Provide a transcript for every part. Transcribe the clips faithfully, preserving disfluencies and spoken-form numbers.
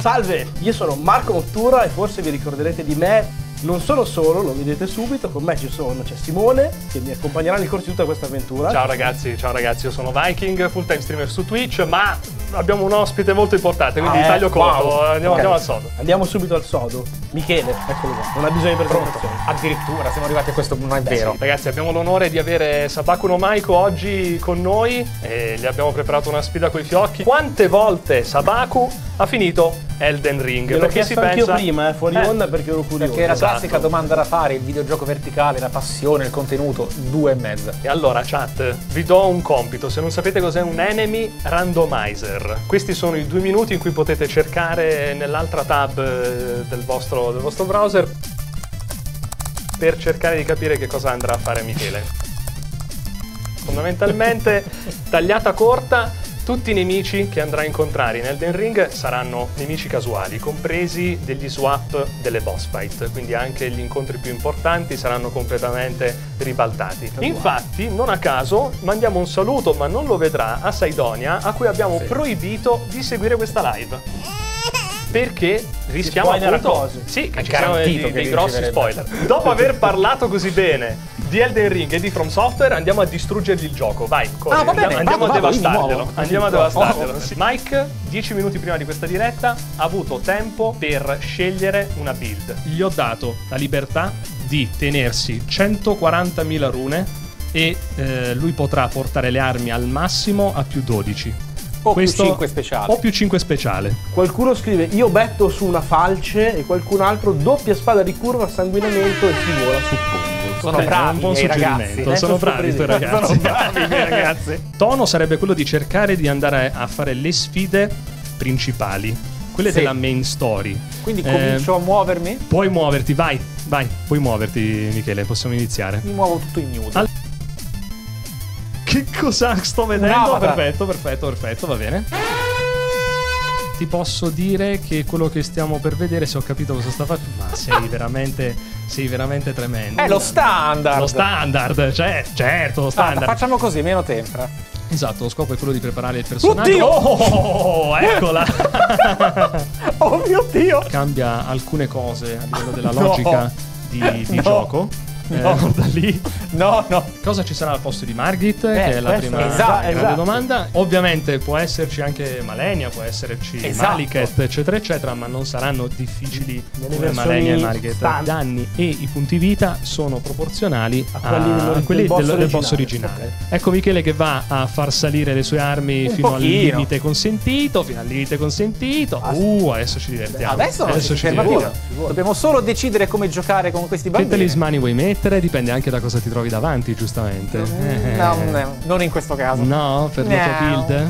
Salve, io sono Marco Mottura e forse vi ricorderete di me. Non sono solo, lo vedete subito, con me ci sono, c'è Simone che mi accompagnerà nel corso di tutta questa avventura. Ciao ragazzi, ciao ragazzi, io sono Viking, full time streamer su Twitch, ma abbiamo un ospite molto importante, quindi ah, eh, taglio corto, wow. andiamo, okay. andiamo al sodo. Andiamo subito al sodo. Michele, eccolo qua, non ha bisogno di presentazione. Addirittura, siamo arrivati a questo, non è vero. Sì. Ragazzi, abbiamo l'onore di avere Sabaku no Maiko oggi con noi e gli abbiamo preparato una sfida coi fiocchi. Quante volte Sabaku ha finito Elden Ring? L'ho Perché chiesto si anch'io pensa... prima, eh, fuori eh. onda, perché ero curioso. Perché è la Esatto. classica domanda da fare, il videogioco verticale, la passione, il contenuto, due e mezza. E allora, chat, vi do un compito. Se non sapete cos'è un enemy randomizer, questi sono i due minuti in cui potete cercare nell'altra tab del vostro, del vostro browser per cercare di capire che cosa andrà a fare Michele. Fondamentalmente, tagliata corta, tutti i nemici che andrà a incontrare in Elden Ring saranno nemici casuali, compresi degli swap delle boss fight, quindi anche gli incontri più importanti saranno completamente ribaltati. Infatti, non a caso, mandiamo un saluto, ma non lo vedrà, a Saidonia, a cui abbiamo sì. proibito di seguire questa live. Perché rischiamo appunto cose. Sì, che ci siano dei, dei grossi spoiler. Dopo aver parlato così bene di Elden Ring e di From Software, andiamo a distruggergli il gioco. Vai, corri, ah, va bene, andiamo, andiamo vado, a vado, devastarglielo. Andiamo a devastarglielo. Oh, oh. Sì. Mike, dieci minuti prima di questa diretta, ha avuto tempo per scegliere una build. Gli ho dato la libertà di tenersi centoquarantamila rune e eh, lui potrà portare le armi al massimo a più dodici. O Questo, più cinque speciale. O più cinque speciale. Qualcuno scrive io betto su una falce e qualcun altro doppia spada di curva, sanguinamento e si vola, suppongo. Sono Beh, bravi, un buon suggerimento. ragazzi. Sono bravi i tuoi ragazzi. Sono bravi i miei ragazzi. Tono sarebbe quello di cercare di andare a fare le sfide principali, quelle sì. della main story. Quindi comincio eh, a muovermi? Puoi muoverti, vai, vai, puoi muoverti Michele, possiamo iniziare. Mi muovo tutto in nude. Al Che cosa sto vedendo? Perfetto, perfetto, perfetto, va bene. Ti posso dire che quello che stiamo per vedere, se ho capito cosa sta facendo, ma sei veramente, sei veramente tremendo. È lo standard. Lo standard, cioè, certo, lo standard. Ah, facciamo così, meno tempra. Esatto, lo scopo è quello di preparare il personaggio. Oddio! Oh, eccola! Oh mio Dio! Cambia alcune cose a livello della logica no. di, di no. gioco. No. Eh, da lì. No, no. Cosa ci sarà al posto di Margit? Eh, che è la prima esatto, grande esatto. domanda. Ovviamente può esserci anche Malenia, può esserci esatto. Maliket, eccetera, eccetera, ma non saranno difficili nelle come Malenia e Maliket. stand. I danni e i punti vita sono proporzionali a quelli, a, del, a quelli del, boss del, del boss originale. originale. Okay. Ecco Michele che va a far salire le sue armi Un fino pochino. al limite consentito, fino al limite consentito. Ah, uh, adesso ci divertiamo. Adesso, adesso ci ferma divertiamo. più. Dobbiamo solo decidere come giocare con questi Che bambini. talismani vuoi mettere? Dipende anche da cosa ti trovi davanti, giustamente. Mm, no, no, non in questo caso. No, per la tua No. build?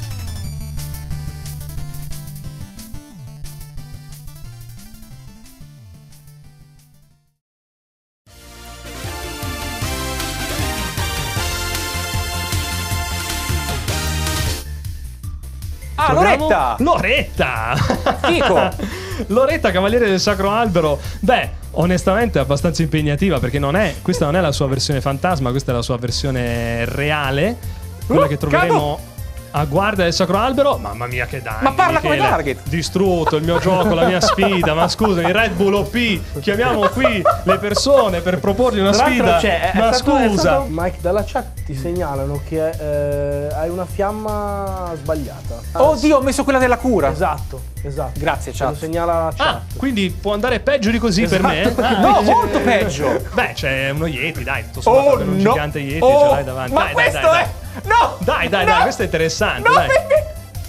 Ah, Loretta! Loretta! Fico! Loretta, Cavaliere del Sacro Albero. Beh, onestamente è abbastanza impegnativa perché non è, questa non è la sua versione fantasma, questa è la sua versione reale, quella Uh, che troveremo a Guardia del Sacro Albero. Mamma mia che danni, Ma parla come Michele. Target. Distrutto il mio gioco, la mia sfida. Ma scusami, Red Bull O P, chiamiamo qui le persone per proporgli una Tra l'altro sfida. c'è, è Ma stato- è scusa stato- Mike, dalla chat ti segnalano che eh, hai una fiamma sbagliata. Oddio, ho messo quella della cura. Esatto, esatto. Grazie, Ce lo chat. segnala la chat. Ah, quindi può andare peggio di così per me? Esatto. Ah, No, dice- molto peggio. Beh, c'è uno Yeti, dai, tutto sommato Oh per un no. gigante Yeti Oh, ce l'hai davanti. Ma dai, questo dai, dai, è... No! Dai, dai, no. dai, questo è interessante, No, dai. perché...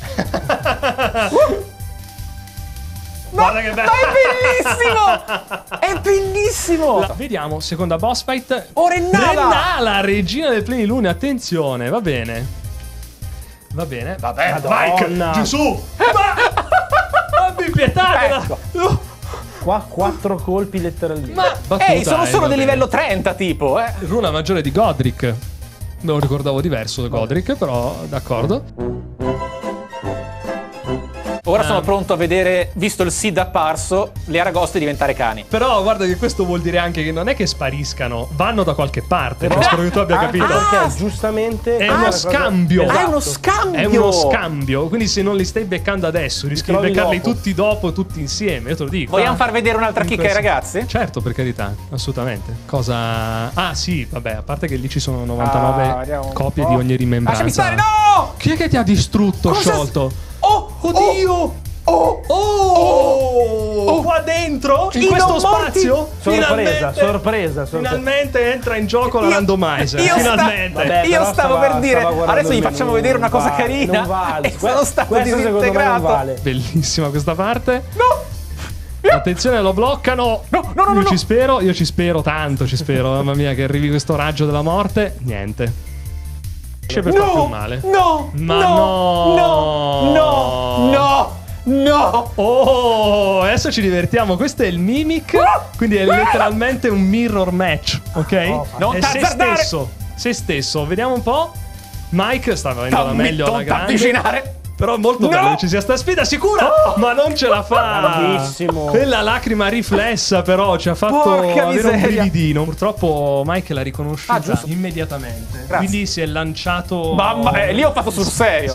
Guarda che bello. Ma è bellissimo! È bellissimo! La- vediamo, seconda boss fight. Oh, Rennala! Rennala, regina del plenilunio, attenzione, va bene. Va bene, va bene, Madonna. Mike, giù su. Ma abbi pietà della- Ecco. Uh, Qua quattro colpi letteralmente. Ma battuta, Ehi, sono eh, solo va di bene. livello trenta, tipo, eh. Runa maggiore di Godric. Me lo ricordavo diverso da Godric, però d'accordo. Ora Um, sono pronto a vedere, visto il Sid apparso, le aragoste diventare cani. Però guarda che questo vuol dire anche che non è che spariscano, vanno da qualche parte. Però- Spero che tu abbia Anche capito. perché Ah, giustamente è questa uno una cosa- scambio. Esatto. Ah, è uno scambio! È uno scambio, quindi se non li stai beccando adesso, rischi di trovi beccarli dopo. tutti dopo, tutti insieme. Io te lo dico. Vogliamo Ah, far vedere un'altra in chicca ai questo- ragazzi? Certo, per carità, assolutamente. Cosa. Ah, sì, vabbè, a parte che lì ci sono novantanove Ah, vediamo un copie po'. di ogni rimembranza. Lasciami stare, no! Chi è che ti ha distrutto, Cosa- sciolto? Oh, Oddio! Oh! Oh! Oh! Qua dentro? In I questo non morti? spazio? Sorpresa, Finalmente- sorpresa, sorpresa. Finalmente entra in gioco la Io- randomizer. io sta- Finalmente. Vabbè, Io però stavo stava- per dire, stava guardando adesso gli il facciamo menù, vedere una non cosa vale, carina. non vale. E sono stato Questo secondo me non disintegrato. vale. Bellissima questa parte. No! Attenzione, lo bloccano. No, no, no, Io no, ci no. spero, io ci spero tanto, ci spero. Mamma mia, che arrivi questo raggio della morte. Niente. Esce per farti No! un male. No! Ma no! no! No! No! No! No! Oh, adesso ci divertiamo. Questo è il Mimic. Quindi è letteralmente un mirror match, ok? Non è se t'azzardare. stesso. Se stesso. Vediamo un po'. Mike sta avendo la Non meglio alla non grande. t'avvicinare! Però è molto No! bello che ci sia sta sfida sicura, ma non ce la fa. Bravissimo. Quella lacrima riflessa però ci ha fatto Porca avere un miseria. brividino. Purtroppo Mike l'ha riconosciuta Ah, giusto. immediatamente. Grazie. Quindi si è lanciato. Mamma, eh, lì ho fatto sul serio.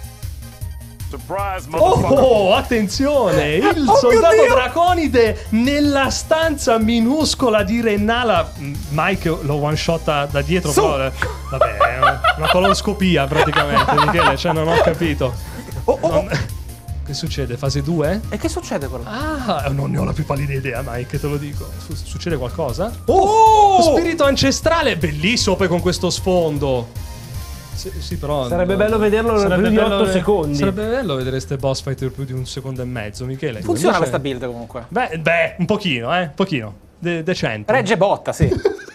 Oh, attenzione! Il Oh, soldato mio Dio! draconide nella stanza minuscola di Rennala. Mike lo one shot da dietro, Su! però. eh, Vabbè, è una, una coloscopia praticamente, Michele. Cioè, non ho capito. Oh, oh, oh. Non- Che succede? Fase due? E che succede quello? Ah, non ne ho la più pallida idea, Mike, te lo dico. Su- succede qualcosa? Oh! Spirito ancestrale, bellissimo poi con questo sfondo. Sì, sì, però. Sarebbe bello vederlo per sarebbe più di bello otto ve- secondi. Sarebbe bello vedere ste boss fight per più di un secondo e mezzo, Michele. Funziona Invece- questa build comunque. Beh, beh, un pochino, eh, un pochino. De- decente. Regge botta, sì.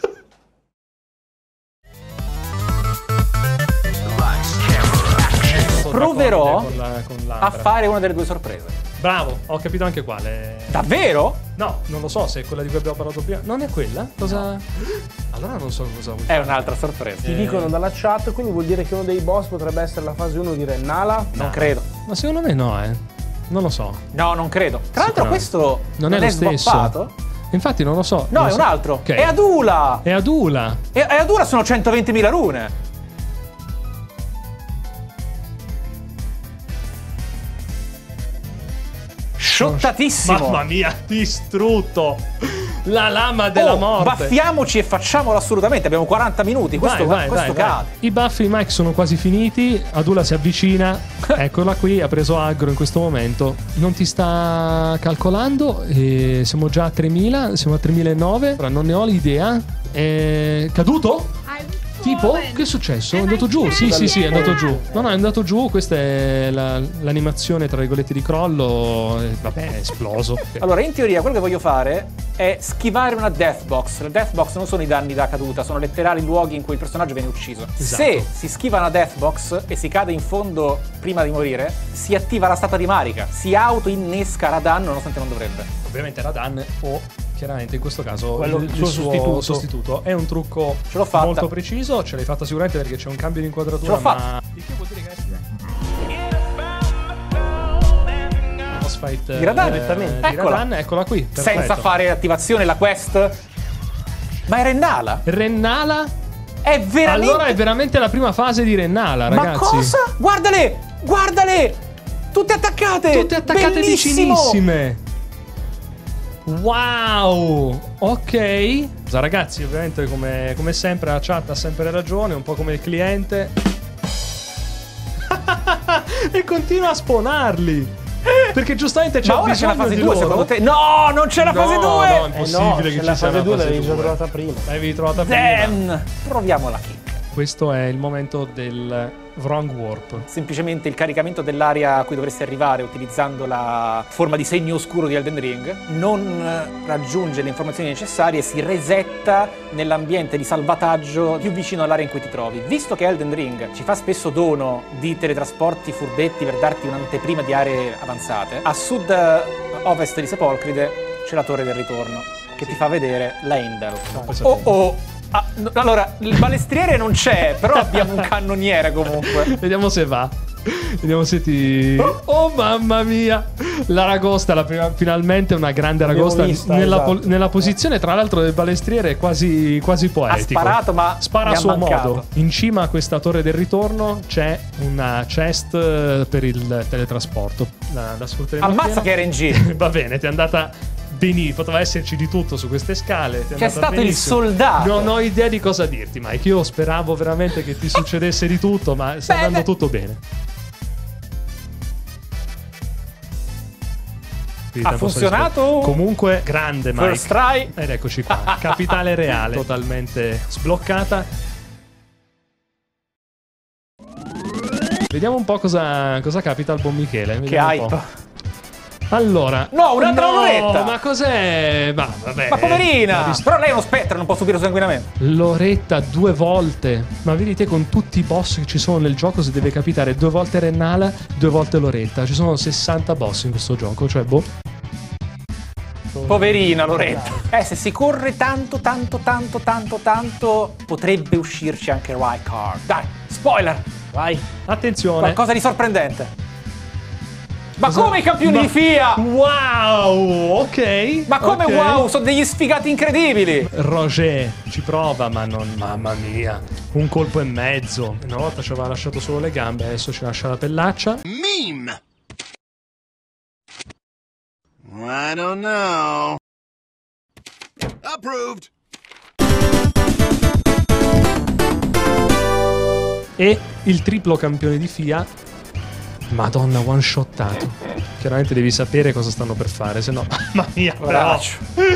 Proverò Con la- con a l'Ambra. fare una delle due sorprese. Bravo, ho capito anche quale. Davvero? No, non lo so se è quella di cui abbiamo parlato prima. Non è quella? Cosa. Allora non so cosa vuoi È fare. un'altra sorpresa. Ti dicono dalla chat, quindi vuol dire che uno dei boss potrebbe essere la fase uno di Rennala. Non credo. Ma secondo me no, eh. Non lo so. No, non credo. Tra l'altro Sicuramente. questo Non non, è è, lo stesso. sboppato? Infatti non lo so. No, non è so. un altro. Ok. È Adula. È Adula. E e Adula sono centoventimila rune. Shottatissimo. Mamma mia, distrutto. La lama della Oh, morte. baffiamoci e facciamolo assolutamente. Abbiamo quaranta minuti. Questo, vai, vai, questo vai, vai. cade. I buffi di Mike sono quasi finiti. Adula si avvicina. Eccola qui, ha preso aggro in questo momento. Non ti sta calcolando. E siamo già a tremila. Siamo a tremilanove. Ora non ne ho l'idea. È caduto? Tipo? Che è successo? È andato giù? Sì, sì, sì, è andato giù. No, no, è andato giù. Questa è la- l'animazione tra virgolette di crollo. E vabbè, è esploso. Allora, in teoria, quello che voglio fare è schivare una death box. Le death box non sono i danni da caduta, sono letterali luoghi in cui il personaggio viene ucciso. Esatto. Se si schiva una death box e si cade in fondo prima di morire, si attiva la statua di Marika, si auto-innesca Radan nonostante non dovrebbe. Ovviamente Radan o chiaramente in questo caso Quello- il, il il suo suo sostituto. sostituto. È un trucco Ce l'ho fatta. molto preciso, ce l'hai fatta sicuramente perché c'è un cambio di inquadratura. Ce l'ho fatta. ma... Il che vuol dire che boss fight Di Radan, eh, direttamente. di Eccola. Radan, eccola qui. Senza perfetto. fare attivazione la quest. Ma è Rennala? Rennala. È veramente... Allora è veramente la prima fase di Rennala, Ma ragazzi. cosa? Guardale! Guardale! Tutte attaccate! Tutte attaccate Bellissimo! vicinissime. Wow, ok. Ragazzi, ovviamente come, come sempre la chat ha sempre ragione, un po' come il cliente. E continua a spawnarli. Perché giustamente c'è Ma ora c'è la bisogno fase di due loro. secondo te? No, non c'è la No, fase no, due! è Eh no, impossibile se che la ci sia fase una due fase l'avevi già due. trovata prima. L'avevi trovata prima. Damn! Proviamo la kick. Questo è il momento del wrong warp. Semplicemente il caricamento dell'area a cui dovresti arrivare utilizzando la forma di segno oscuro di Elden Ring non eh, raggiunge le informazioni necessarie e si resetta nell'ambiente di salvataggio più vicino all'area in cui ti trovi. Visto che Elden Ring ci fa spesso dono di teletrasporti furbetti per darti un'anteprima di aree avanzate, a sud-ovest di Sepolcride c'è la Torre del Ritorno che ti fa vedere la Endel. Oh oh! Ah, no, allora, il balestriere non c'è, però abbiamo un cannoniere comunque. Vediamo se va. Vediamo se ti... Oh mamma mia! L'aragosta, la prima, finalmente una grande aragosta vista, nella, esatto. po- nella posizione tra l'altro del balestriere quasi, quasi poetico. Ha sparato, ma spara mi a ha suo mancato. modo. In cima a questa torre del ritorno c'è una chest per il teletrasporto. Da, da sfrutteremo Ammazza appieno. che era in giro. Va bene, ti è andata benissimo. Poteva esserci di tutto su queste scale. ti è C'è andata stato il benissimo. soldato. Non ho idea di cosa dirti, Mike. Io speravo veramente che ti succedesse di tutto, ma sta Bene. andando tutto bene. Quindi Ha tempo funzionato? sospeso. Comunque grande Mike. First try. Ed eccoci qua. Capitale reale totalmente sbloccata. Vediamo un po' cosa, cosa capita al buon Michele. Che Vediamo un hype. po'. Allora, No, un'altra no, Loretta. Ma cos'è? Ma vabbè. Ma poverina! Ho visto- Però lei è uno spettro, non può subire sanguinamento. Loretta due volte. Ma vedi te con tutti i boss che ci sono nel gioco si deve capitare due volte Rennala, due volte Loretta. Ci sono sessanta boss in questo gioco, cioè boh. Poverina Loretta. Eh, se si corre tanto, tanto, tanto, tanto, tanto, potrebbe uscirci anche Rykard. Dai, spoiler! Vai. Attenzione. Qualcosa di sorprendente. Ma Cosa- come i campioni Ma- di FIA? Wow, ok. Ma come ok. wow, sono degli sfigati incredibili! Roger ci prova, ma non. Mamma mia, un colpo e mezzo. Una volta ci aveva lasciato solo le gambe, adesso ci lascia la pellaccia. Meme. I don't know. Approved. E il triplo campione di FIA. Madonna, one shottato. Chiaramente devi sapere cosa stanno per fare, se no. Mamma mia, però. Braccio.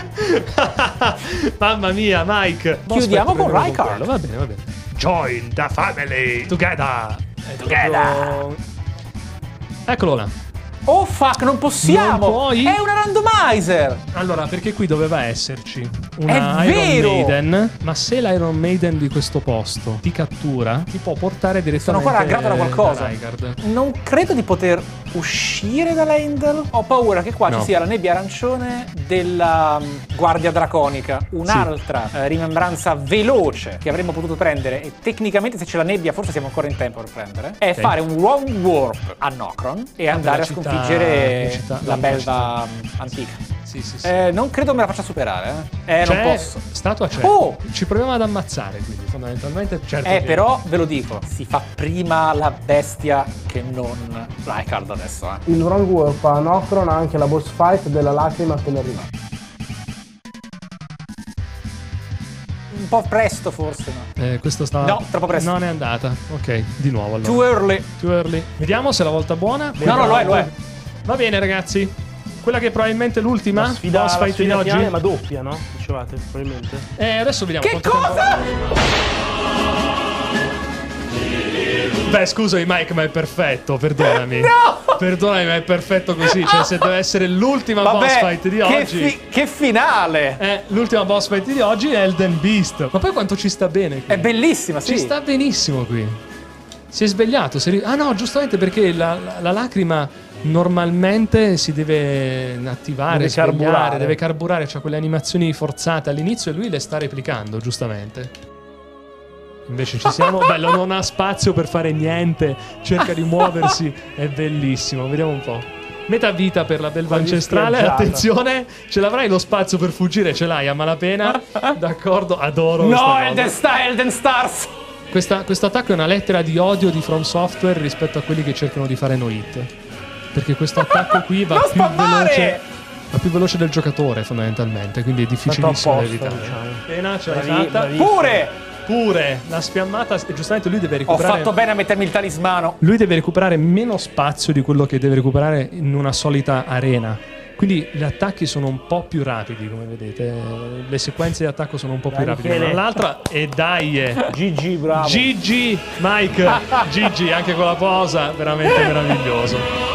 Mamma mia, Mike. Boh, Chiudiamo aspetta, con prendiamo Rykard. quello. Va bene, va bene. Join the family together. È Together. proprio- Eccolo là. Oh fuck, non possiamo! Non puoi? È una randomizer! Allora, perché qui doveva esserci una È Iron vero! Maiden, ma se l'Iron Maiden di questo posto ti cattura, ti può portare direttamente Sono qua raggrado da qualcosa. Rykard. Non credo di poter uscire dall'Endel. Ho paura che qua No. ci sia la nebbia arancione della um, guardia draconica. Un'altra eh, rimembranza veloce che avremmo potuto prendere, e tecnicamente se c'è la nebbia forse siamo ancora in tempo per prendere, è Ok. fare un wrong warp a Nokron e andare a città- sconfiggere la città- la la belva um, antica. Sì, sì, sì. Eh, non credo me la faccia superare, eh. Eh, non C'è- posso. Statua c'è. Oh! Ci proviamo ad ammazzare, quindi fondamentalmente certo. Eh, che- però ve lo dico, si fa prima la bestia che non Rykard adesso, eh. Il Wrong Warp a Nokron ha anche la boss fight della lacrima appena arrivata. Un po' presto forse, no? Eh, questo sta. No, troppo presto. Non è andata. Ok, di nuovo allora. Too early. Too early. Vediamo se è la volta buona. No, no, lo è, lo è. Va bene, ragazzi. Quella che è probabilmente l'ultima La sfida, boss la fight di sfida oggi. finale, ma doppia, no? Dicevate, probabilmente. Eh, adesso vediamo. Che quanto tempo- cosa? Beh, scusami, Mike, ma è perfetto. Perdonami. No! Perdonami, ma è perfetto così. Cioè, se deve essere l'ultima boss Vabbè, fight di che, oggi. fi- che finale! Eh, l'ultima boss fight di oggi è Elden Beast. Ma poi quanto ci sta bene qui? È bellissima, sì. Ci sta benissimo qui. Si è svegliato. si è ri- Ah no, giustamente perché la, la- la lacrima normalmente si deve attivare, Deve svegliare, carburare. deve carburare, c'ha quelle animazioni forzate all'inizio e lui le sta replicando, giustamente. Invece ci siamo. Bello, non ha spazio per fare niente, cerca di muoversi, è bellissimo. Vediamo un po'. Metà vita per la belva Un po' di ancestrale, spiaggiata. attenzione, ce l'avrai lo spazio per fuggire, ce l'hai a malapena. D'accordo, adoro questa No, cosa. Elden, Sta- Elden Stars! Questa- questo attacco è una lettera di odio di From Software rispetto a quelli che cercano di fare no hit. Perché questo attacco qui va Non più spammare! veloce. Va più veloce del giocatore, fondamentalmente. Quindi è difficilissimo da Fatto apposta, evitare. diciamo. Appena ce l'hai Bravi- fatta. bravissimo. Pure! Pure la spiammata. E giustamente lui deve Ho recuperare. fatto bene a mettermi il talismano. Lui deve recuperare meno spazio di quello che deve recuperare in una solita arena. Quindi gli attacchi sono un po' più rapidi, come vedete. Le sequenze di attacco sono un po' più Dai, rapide. Michele. Ma l'altra, e dai, eh. G G, bravo. G G, Mike. G G, anche con la posa, veramente meraviglioso.